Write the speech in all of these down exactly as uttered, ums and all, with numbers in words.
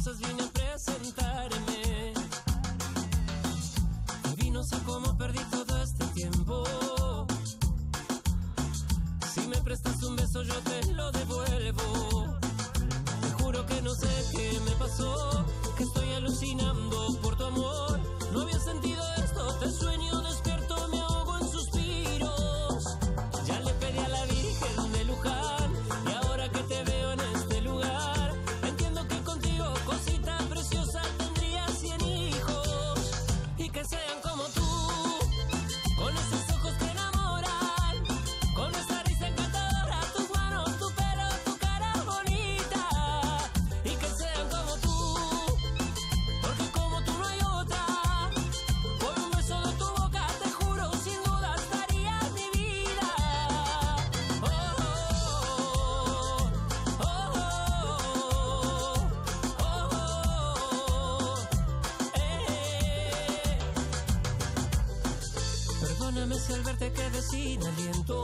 cosas vine a presentarme. Y no sé cómo perdí todo este tiempo. Si me prestas un beso yo te lo devuelvo. Te juro que no sé qué me pasó, que estoy alucinando por tu amor. No había sentido esto, te sueño despierto, me ahogo en suspiros. Ya le pedí a la Virgen de Luján, y ahora que te veo en este lugar, entiendo que contigo, cosita preciosa, tendría cien hijos. Y que sean como tú, con esos ojos que enamoran, con esa risa encantadora, tus manos, tu pelo, tu cara bonita. Y que sean como tú, porque como tú no hay otra. Por un beso de tu boca, te juro, sin duda estaría mi vida. Oh, oh, oh, oh, oh, eh. Perdóname si al verte quedé sin aliento.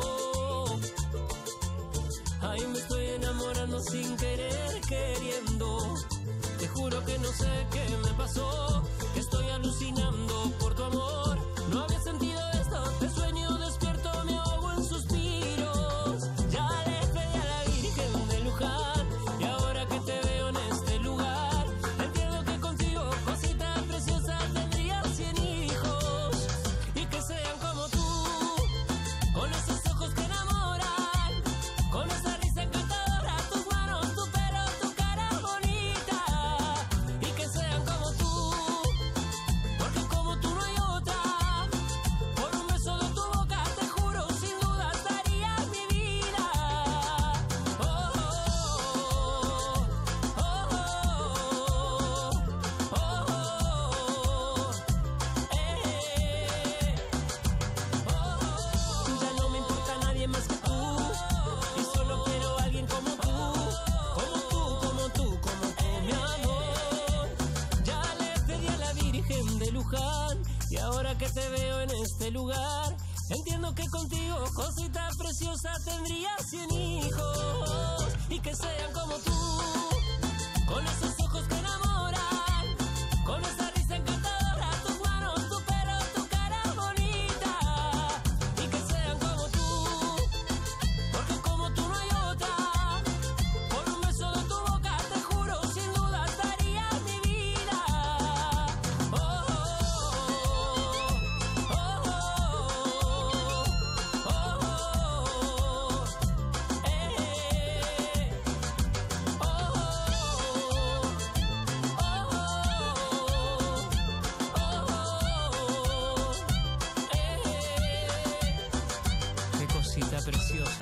Ay, me estoy enamorando sin querer, queriendo. Te juro que no sé qué me pasó, que estoy alucinando por tu amor. No había sentido esto, te sueño despierto, me ahogo en suspiros. Ya le pedí a la Virgen de Luján, y ahora que te veo en este lugar, entiendo que contigo, cosita preciosa, tendría cien hijos. Y que sean como tú, con esos ojos que enamoran, con esa risa encantadora, tus manos, tu pelo, tu cara bonita. Y que sean como tú, porque como tú no hay otra. Por un beso de tu boca, te juro, sin duda estaría mi vida. Oh, oh, oh, oh, oh, eh. Ya no me importa nadie más que tú, y solo quiero a alguien como tú, como tú, como tú, como tú, mi amor. Ya le pedí a la Virgen de Luján, y ahora que te veo en este lugar, entiendo que contigo, cosita preciosa, tendría cien hijos. Y que sean como tú, con esos ojos que enamoran, con esa risa encantadora, tus manos, tu pelo, tu cara bonita. Y que sean como tú, porque como tú no hay otra. Por un beso de tu boca, te juro, sin duda estaría mi vida. Oh, oh, oh, oh, oh, oh, eh. Oh, oh, oh, eh. Qué cosita preciosa.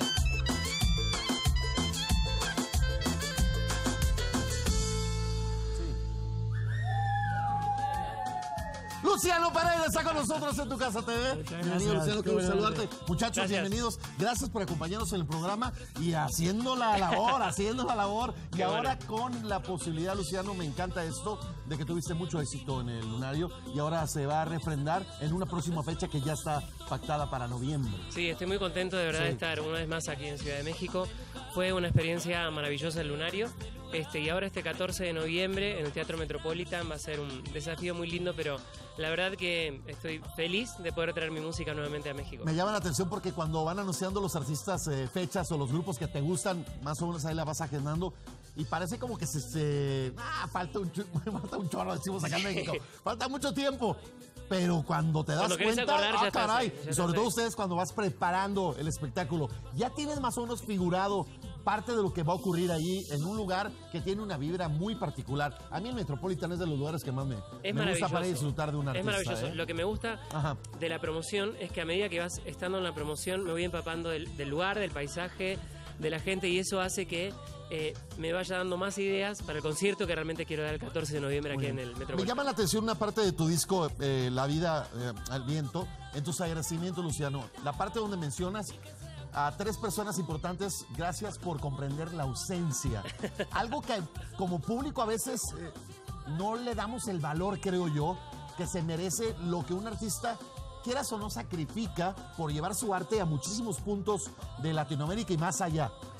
Luciano Pereira está con nosotros en Tu Casa T V. Bienvenido, Luciano, qué bueno saludarte. Muchachos, Gracias. bienvenidos. Gracias por acompañarnos en el programa y haciendo la labor, haciendo la labor. Y Qué ahora bueno. con la posibilidad, Luciano, me encanta esto, de que tuviste mucho éxito en el Lunario y ahora se va a refrendar en una próxima fecha que ya está pactada para noviembre. Sí, estoy muy contento de verdad Sí. de estar una vez más aquí en Ciudad de México. Fue una experiencia maravillosa el Lunario. Este, y ahora este catorce de noviembre en el Teatro Metropolitan va a ser un desafío muy lindo, pero la verdad que estoy feliz de poder traer mi música nuevamente a México. Me llama la atención porque cuando van anunciando los artistas eh, fechas o los grupos que te gustan, más o menos ahí la vas agendando y parece como que se... se ah, falta un, chu- falta un chorro, decimos acá en México. Falta mucho tiempo. Pero cuando te das Cuando querés cuenta, acordar, ya ah, estás caray, ahí, ya y estás sobre todo ahí. ustedes cuando vas preparando el espectáculo, ya tienes más o menos figurado parte de lo que va a ocurrir ahí en un lugar que tiene una vibra muy particular. A mí el Metropolitan es de los lugares que más me, Es me gusta maravilloso. para disfrutar de un Es artista. maravilloso. ¿eh? Lo que me gusta Ajá. de la promoción es que a medida que vas estando en la promoción me voy empapando del, del lugar, del paisaje, de la gente, y eso hace que eh, me vaya dando más ideas para el concierto que realmente quiero dar el catorce de noviembre aquí en el Me Metropolitan. llama la atención una parte de tu disco, eh, La vida eh, al viento, en tus agradecimientos, Luciano. La parte donde mencionas a tres personas importantes, gracias por comprender la ausencia. Algo que como público a veces eh, no le damos el valor, creo yo, que se merece lo que un artista, quieras o no, sacrifica por llevar su arte a muchísimos puntos de Latinoamérica y más allá.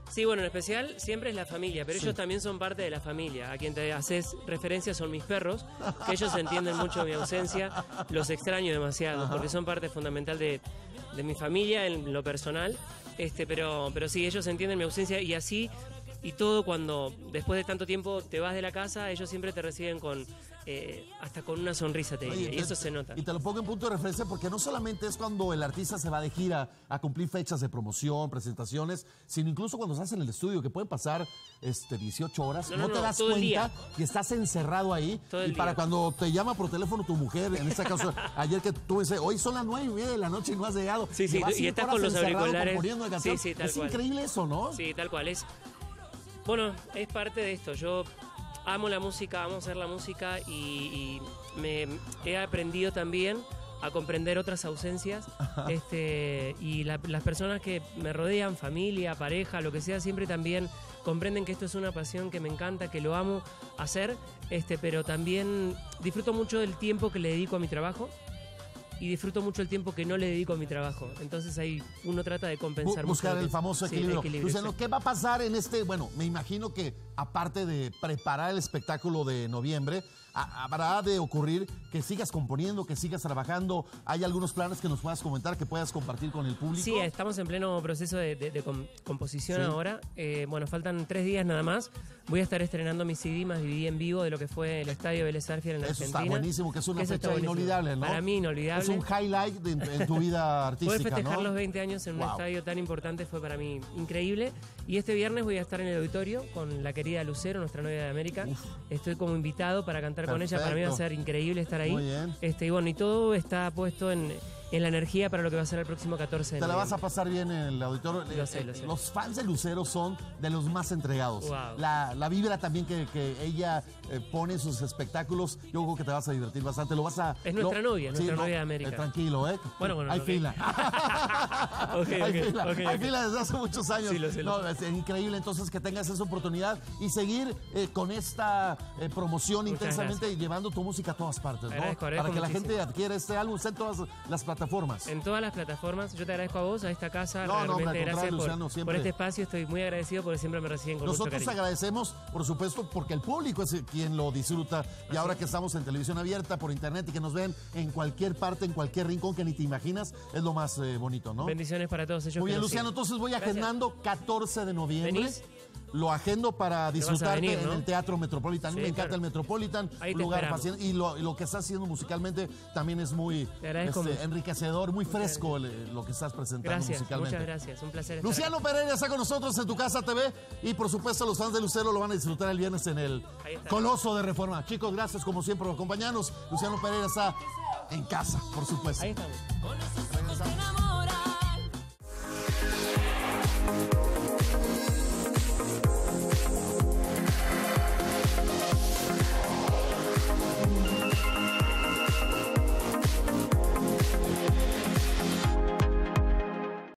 Sí, bueno, en especial siempre es la familia, pero Sí. ellos también son parte de la familia. A quien te haces referencia son mis perros, que ellos entienden mucho mi ausencia, los extraño demasiado, Ajá. porque son parte fundamental de, de mi familia en lo personal. Este, pero, pero sí, ellos entienden mi ausencia y así, y todo cuando después de tanto tiempo te vas de la casa, ellos siempre te reciben con, eh, hasta con una sonrisa, te diría, Oye, y te- eso se nota. Y te lo pongo en punto de referencia porque no solamente es cuando el artista se va de gira a cumplir fechas de promoción, presentaciones, sino incluso cuando estás en el estudio, que pueden pasar este, dieciocho horas, No, no, no, te no, das todo el cuenta día. que estás encerrado ahí. Todo el Y para día. cuando te llama por teléfono tu mujer, en este caso, ayer que tú dices, hoy son las nueve y media de la noche y no has llegado. Sí, sí, Llevas y cinco estás horas con los encerrado auriculares. componiendo una canción. Sí, sí, tal es cual. increíble eso, ¿no? Sí, tal cual es. Bueno, es parte de esto. Yo amo la música, amo hacer la música y, y me he aprendido también a comprender otras ausencias. Este, y la- las personas que me rodean, familia, pareja, lo que sea, siempre también comprenden que esto es una pasión que me encanta, que lo amo hacer, este, pero también disfruto mucho del tiempo que le dedico a mi trabajo. Y disfruto mucho el tiempo que no le dedico a mi trabajo. Entonces ahí uno trata de compensar Bu- buscar mucho. el famoso Sí, equilibrio. Luciano, exacto. ¿qué va a pasar en este? Bueno, me imagino que aparte de preparar el espectáculo de noviembre, a- habrá de ocurrir que sigas componiendo, que sigas trabajando. ¿Hay algunos planes que nos puedas comentar, que puedas compartir con el público? Sí, estamos en pleno proceso de, de- de com- composición Sí. ahora. Eh, bueno, faltan tres días nada más. Voy a estar estrenando mi C D más D V D en vivo de lo que fue el Estadio Vélez Arfiel en Eso Argentina. está buenísimo, que es una Eso está fecha buenísimo. inolvidable, ¿no? Para mí inolvidable. Es un highlight de- en tu vida Poder artística, festejar ¿no? los veinte años en un Wow. estadio tan importante fue para mí increíble. Y este viernes voy a estar en el auditorio con la querida Lucero, nuestra novia de América. Estoy como invitado para cantar con ella. Para mí va a Perfecto. ser increíble estar ahí. Muy bien. Este, y bueno, y todo está puesto en, en la energía para lo que va a ser el próximo catorce de Te la vas a noviembre. pasar bien en el auditorio. Lo sé, Eh, lo sé. Los fans de Lucero son de los más entregados. Wow. La, la vibra también que, que ella eh, pone en sus espectáculos, yo creo que te vas a divertir bastante. Lo vas a. Es nuestra lo- novia, nuestra novia de América. eh, tranquilo, ¿eh? Bueno, bueno, Hay ok. fila. Ok, hay ok, fila, ok, hay ok. fila desde hace muchos años. Sí, lo sé, lo No, es increíble entonces que tengas esa oportunidad y seguir eh, con esta eh, promoción Muchas intensamente gracias. y llevando tu música a todas partes, ¿no? Agradezco, Para agradezco que la muchísimo. gente adquiera este álbum en todas las plataformas. En todas las plataformas. Yo te agradezco a vos, a esta casa. No, no, realmente hombre, al gracias contrario, por, Luciano, por siempre. este espacio. Estoy muy agradecido porque siempre me reciben con mucho Nosotros cariño. agradecemos, por supuesto, porque el público es quien lo disfruta. Y ahora que estamos en televisión abierta, por internet y que nos ven en cualquier parte, en cualquier rincón que ni te imaginas, es lo más eh, bonito, ¿no? Bendiciones para todos ellos. Muy que bien, nos Luciano, siguen. entonces voy Gracias. agendando catorce de noviembre. ¿Venís? Lo agendo para disfrutarte venir, ¿no? en el Teatro Metropolitan. A mí Sí, me encanta claro. el Metropolitan, Ahí un te lugar esperamos. fascinante. Y lo, y lo que estás haciendo musicalmente también es muy Te agradezco este, mucho. enriquecedor, muy fresco el- lo que estás presentando Gracias, musicalmente. muchas gracias. Un placer estar Luciano Pereira está con nosotros en Tu Casa T V y por supuesto los fans de Lucero lo van a disfrutar el viernes en el Ahí está. Coloso de Reforma. Chicos, gracias como siempre por acompañarnos. Luciano Pereira está en casa, por supuesto. Ahí estamos. Con esos ojos que enamoran.